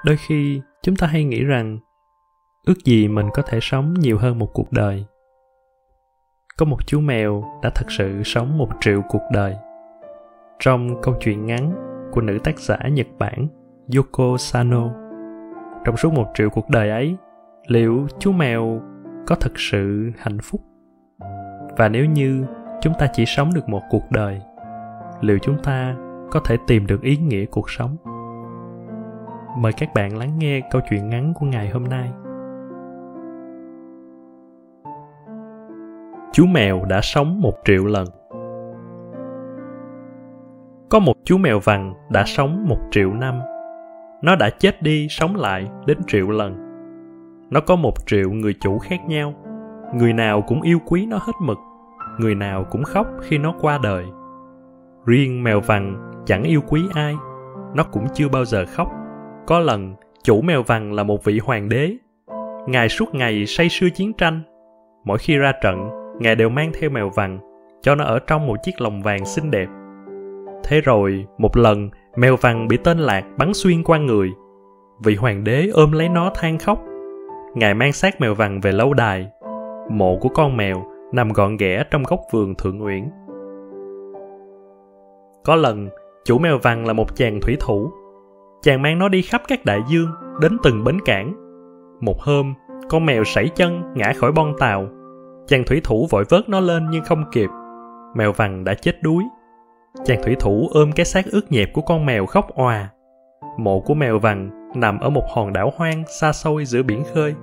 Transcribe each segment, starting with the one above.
Đôi khi chúng ta hay nghĩ rằng ước gì mình có thể sống nhiều hơn một cuộc đời. Có một chú mèo đã thật sự sống 1 triệu cuộc đời. Trong câu chuyện ngắn của nữ tác giả Nhật Bản Yoko Sano, trong suốt 1 triệu cuộc đời ấy, liệu chú mèo có thực sự hạnh phúc? Và nếu như chúng ta chỉ sống được một cuộc đời, liệu chúng ta có thể tìm được ý nghĩa cuộc sống? Mời các bạn lắng nghe câu chuyện ngắn của ngày hôm nay. Chú mèo đã sống 1 triệu lần. Có một chú mèo vàng đã sống 1 triệu năm. Nó đã chết đi sống lại đến 1 triệu lần. Nó có 1 triệu người chủ khác nhau. Người nào cũng yêu quý nó hết mực. Người nào cũng khóc khi nó qua đời. Riêng mèo vàng chẳng yêu quý ai. Nó cũng chưa bao giờ khóc. Có lần, chủ mèo vàng là một vị hoàng đế. Ngài suốt ngày say sưa chiến tranh. Mỗi khi ra trận, Ngài đều mang theo mèo vàng, cho nó ở trong một chiếc lồng vàng xinh đẹp. Thế rồi, một lần, mèo vàng bị tên lạc bắn xuyên qua người. Vị hoàng đế ôm lấy nó than khóc. Ngài mang xác mèo vàng về lâu đài. Mộ của con mèo nằm gọn ghẽ trong góc vườn Thượng Uyển. Có lần, chủ mèo vàng là một chàng thủy thủ. Chàng mang nó đi khắp các đại dương, đến từng bến cảng. Một hôm, con mèo sảy chân ngã khỏi bon tàu. Chàng thủy thủ vội vớt nó lên nhưng không kịp. Mèo vàng đã chết đuối. Chàng thủy thủ ôm cái xác ướt nhẹp của con mèo khóc òa. Mộ của mèo vàng nằm ở một hòn đảo hoang xa xôi giữa biển khơi.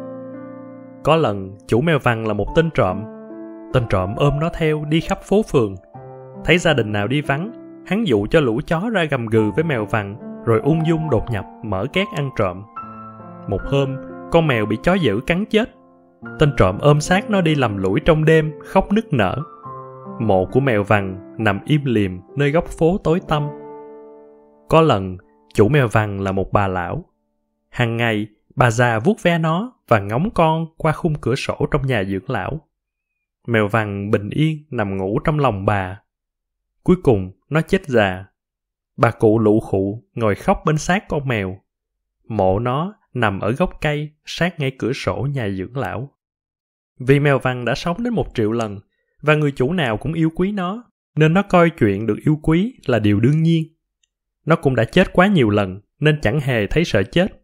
Có lần, chủ mèo vàng là một tên trộm. Tên trộm ôm nó theo đi khắp phố phường. Thấy gia đình nào đi vắng, hắn dụ cho lũ chó ra gầm gừ với mèo vàng, rồi ung dung đột nhập mở két ăn trộm. Một hôm, con mèo bị chó dữ cắn chết. Tên trộm ôm xác nó đi lầm lũi trong đêm, khóc nức nở. Mộ của mèo vàng nằm im lìm nơi góc phố tối tăm. Có lần, chủ mèo vàng là một bà lão. Hàng ngày, bà già vuốt ve nó và ngóng con qua khung cửa sổ trong nhà dưỡng lão. Mèo vàng bình yên nằm ngủ trong lòng bà. Cuối cùng, nó chết già. Bà cụ lụ khụ ngồi khóc bên xác con mèo. Mộ nó nằm ở gốc cây sát ngay cửa sổ nhà dưỡng lão. Vì mèo vàng đã sống đến 1 triệu lần và người chủ nào cũng yêu quý nó, nên nó coi chuyện được yêu quý là điều đương nhiên. Nó cũng đã chết quá nhiều lần nên chẳng hề thấy sợ chết.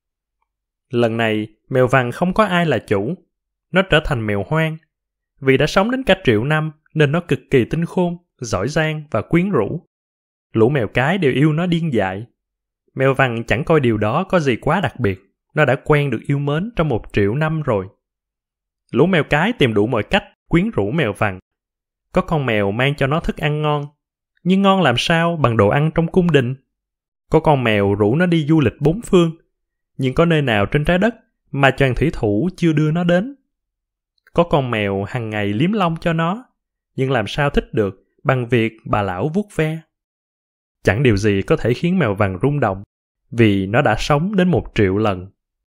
Lần này, mèo vàng không có ai là chủ. Nó trở thành mèo hoang. Vì đã sống đến cả 1 triệu năm nên nó cực kỳ tinh khôn, giỏi giang và quyến rũ. Lũ mèo cái đều yêu nó điên dại. Mèo vàng chẳng coi điều đó có gì quá đặc biệt. Nó đã quen được yêu mến trong 1 triệu năm rồi. Lũ mèo cái tìm đủ mọi cách quyến rũ mèo vàng. Có con mèo mang cho nó thức ăn ngon. Nhưng ngon làm sao bằng đồ ăn trong cung đình? Có con mèo rủ nó đi du lịch 4 phương. Nhưng có nơi nào trên trái đất mà chàng thủy thủ chưa đưa nó đến? Có con mèo hàng ngày liếm lông cho nó. Nhưng làm sao thích được bằng việc bà lão vuốt ve? Chẳng điều gì có thể khiến mèo vàng rung động, vì nó đã sống đến 1 triệu lần.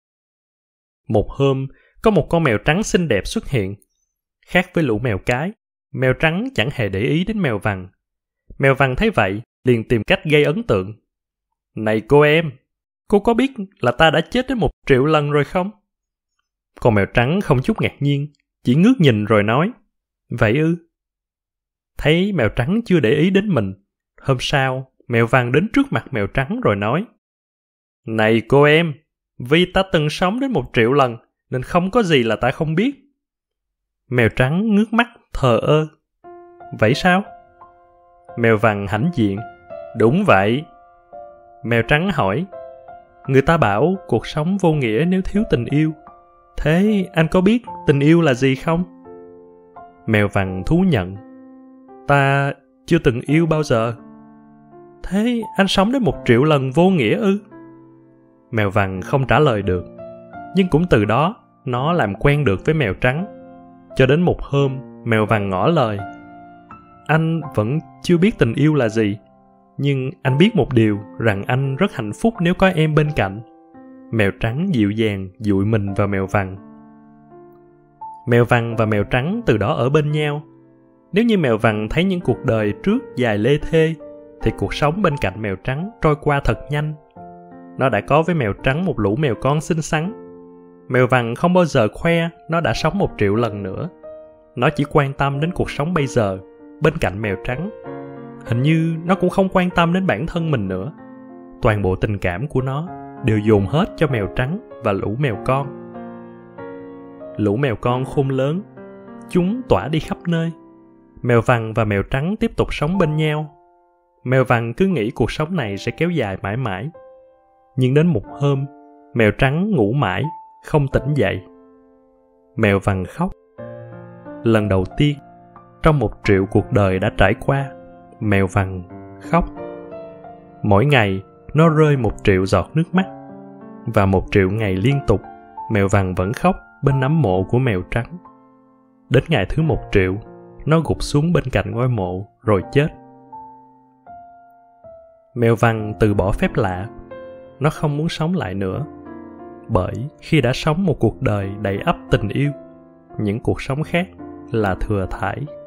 Một hôm, có một con mèo trắng xinh đẹp xuất hiện. Khác với lũ mèo cái, mèo trắng chẳng hề để ý đến mèo vàng. Mèo vàng thấy vậy, liền tìm cách gây ấn tượng. Này cô em, cô có biết là ta đã chết đến 1 triệu lần rồi không? Con mèo trắng không chút ngạc nhiên, chỉ ngước nhìn rồi nói, vậy ư? Thấy mèo trắng chưa để ý đến mình, hôm sau, mèo vàng đến trước mặt mèo trắng rồi nói, này cô em, vì ta từng sống đến 1 triệu lần, nên không có gì là ta không biết. Mèo trắng ngước mắt thờ ơ. Vậy sao? Mèo vàng hãnh diện. Đúng vậy. Mèo trắng hỏi, người ta bảo cuộc sống vô nghĩa nếu thiếu tình yêu. Thế anh có biết tình yêu là gì không? Mèo vàng thú nhận, ta chưa từng yêu bao giờ. Thế anh sống đến 1 triệu lần vô nghĩa ư? Mèo vàng không trả lời được. Nhưng cũng từ đó, nó làm quen được với mèo trắng. Cho đến một hôm, mèo vàng ngỏ lời. Anh vẫn chưa biết tình yêu là gì. Nhưng anh biết một điều, rằng anh rất hạnh phúc nếu có em bên cạnh. Mèo trắng dịu dàng dụi mình vào mèo vàng. Mèo vàng và mèo trắng từ đó ở bên nhau. Nếu như mèo vàng thấy những cuộc đời trước dài lê thê, thì cuộc sống bên cạnh mèo trắng trôi qua thật nhanh. Nó đã có với mèo trắng một lũ mèo con xinh xắn. Mèo vàng không bao giờ khoe nó đã sống 1 triệu lần nữa. Nó chỉ quan tâm đến cuộc sống bây giờ, bên cạnh mèo trắng. Hình như nó cũng không quan tâm đến bản thân mình nữa. Toàn bộ tình cảm của nó đều dồn hết cho mèo trắng và lũ mèo con. Lũ mèo con khôn lớn, chúng tỏa đi khắp nơi. Mèo vàng và mèo trắng tiếp tục sống bên nhau. Mèo vàng cứ nghĩ cuộc sống này sẽ kéo dài mãi mãi. Nhưng đến một hôm, mèo trắng ngủ mãi, không tỉnh dậy. Mèo vàng khóc. Lần đầu tiên, trong 1 triệu cuộc đời đã trải qua, mèo vàng khóc. Mỗi ngày, nó rơi 1 triệu giọt nước mắt. Và 1 triệu ngày liên tục, mèo vàng vẫn khóc bên nấm mộ của mèo trắng. Đến ngày thứ 1 triệu, nó gục xuống bên cạnh ngôi mộ rồi chết. Mèo vàng từ bỏ phép lạ. Nó không muốn sống lại nữa. Bởi khi đã sống một cuộc đời đầy ắp tình yêu, những cuộc sống khác là thừa thãi.